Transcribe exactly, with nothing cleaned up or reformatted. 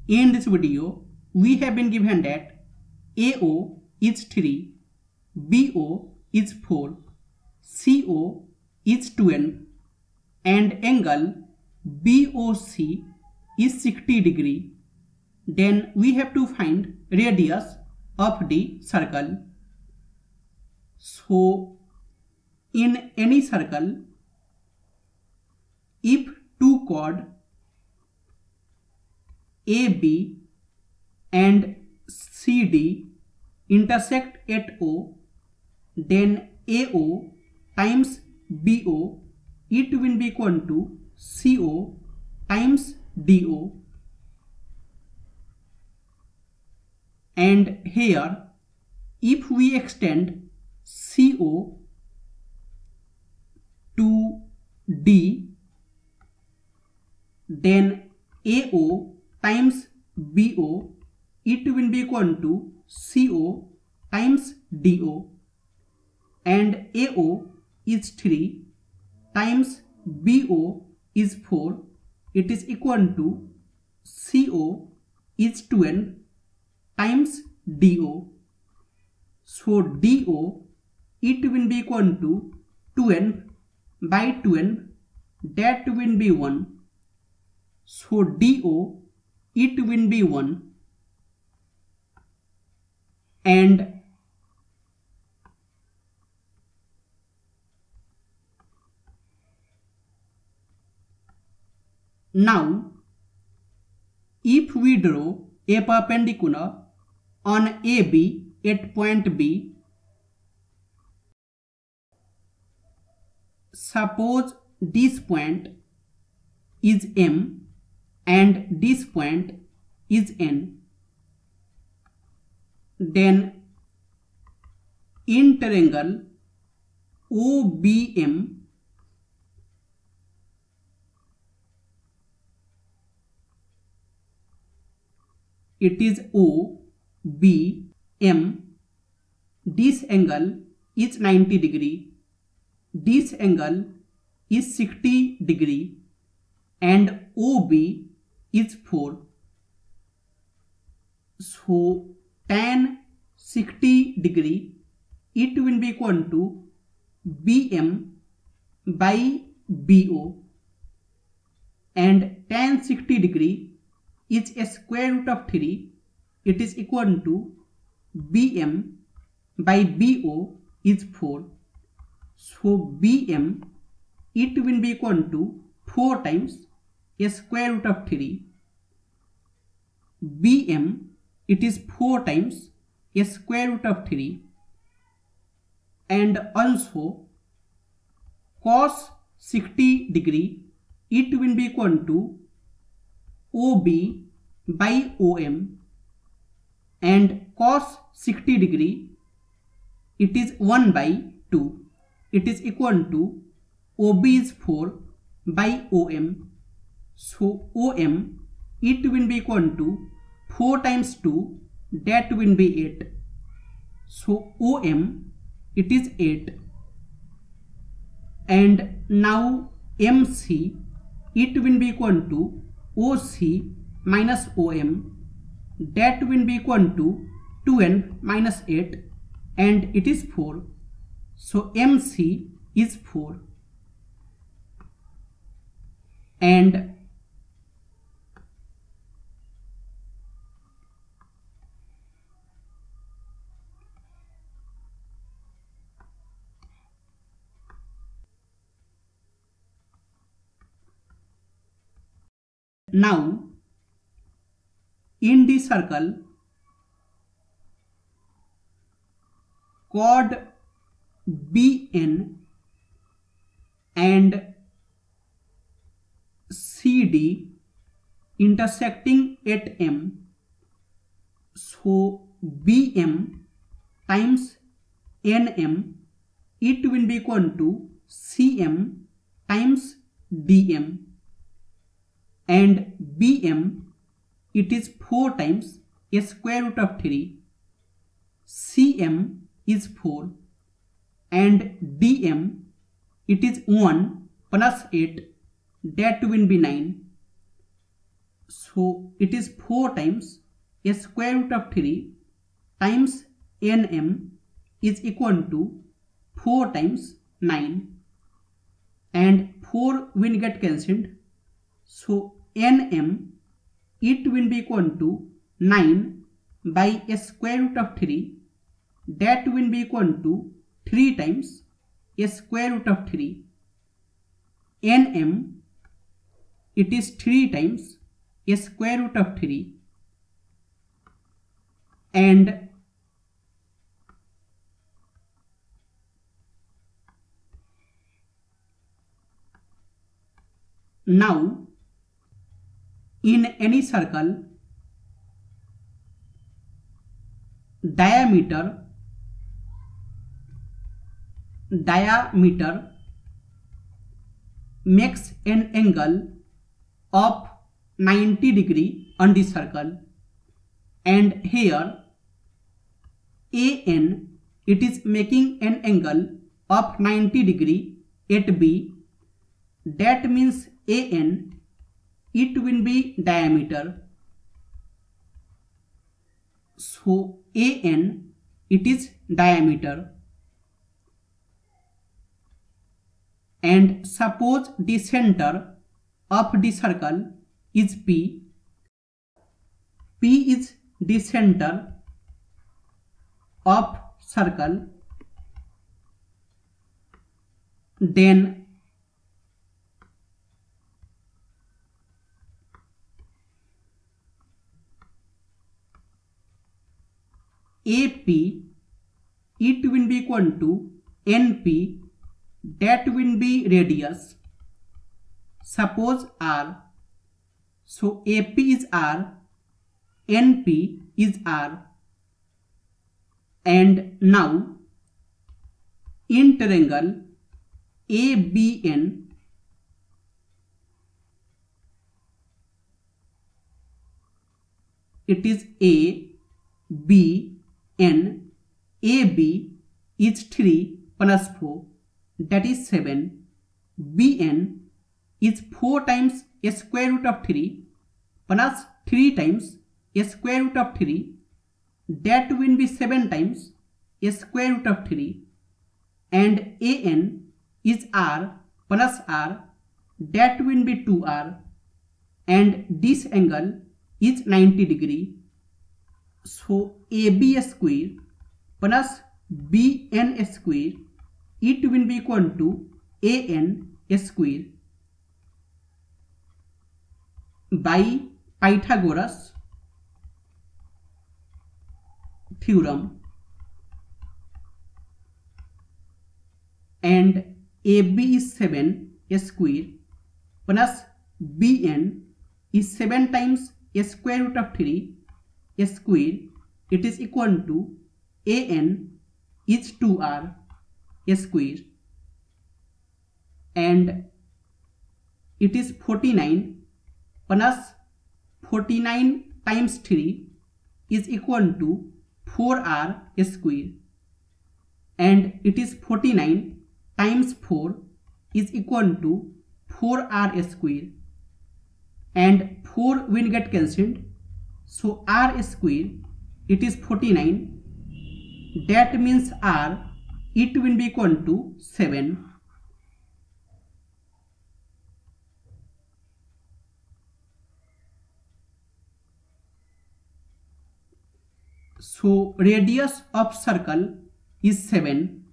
In this video, we have been given that A O is three, B O is four, C O is twelve, and angle B O C is sixty degree. Then we have to find radius of the circle. So, in any circle, if two chords A B and C D intersect at O, then A O times B O, it will be equal to C O times D O. And here, if we extend C O to D, then A O times B O, it will be equal to C O times D O, and A O is three times B O is four, it is equal to C O is twelve times D O. So D O, it will be equal to twelve by twelve, that will be one. So D O, it will be one. And now, if we draw a perpendicular on A B at point B, suppose this point is M and this point is N, then in triangle O B M, it is O B M, this angle is ninety degree, this angle is sixty degree, and O B is four. So tan sixty degree, it will be equal to B M by B O, and tan sixty degree is a square root of three, it is equal to B M by B O is four. So B M, it will be equal to four times a square root of three. B M, it is four times a square root of three. And also cos sixty degree, it will be equal to O B by O M, and cos sixty degree, it is one by two, it is equal to O B is four by O M. So O M, it will be equal to four times two, that will be eight. So O M, it is eight. And now M C, it will be equal to O C minus O M, that will be equal to twelve minus eight, and it is four. So M C is four. And now, in the circle, chord B N and C D intersecting at M, so B M times N M, it will be equal to C M times D M. And B M, it is four times a square root of three, C M is four, and D M, it is one plus eight, that will be nine. So it is four times a square root of three times nm is equal to four times nine, and four will get cancelled. So nm, it will be equal to nine by a square root of three, that will be equal to three times a square root of three. Nm, it is three times a square root of three, and now in any circle, diameter diameter makes an angle of ninety degree on the circle, and here an, it is making an angle of ninety degree at B. That means an, it will be diameter. So an, it is diameter. And suppose the center of the circle is P. P is the center of circle. Then A P, it will be equal to N P, that will be radius. Suppose R, so A P is R, N P is R, and now in triangle A B N, it is A B N, A B is three plus four, that is seven. B N is four times a square root of three plus three times a square root of three, that will be seven times a square root of three, and A N is R plus R, that will be two R, and this angle is ninety degree. So A B square plus B N square, it will be equal to A N square. By Pythagoras theorem, and A B is seven square plus B N is seven times a square root of three square, it is equal to A N is two R square, and it is forty-nine plus forty-nine times three is equal to four R square, and it is forty-nine times four is equal to four R square, and four will get cancelled. So R square, it is forty-nine, that means R, it will be equal to seven. So radius of circle is seven.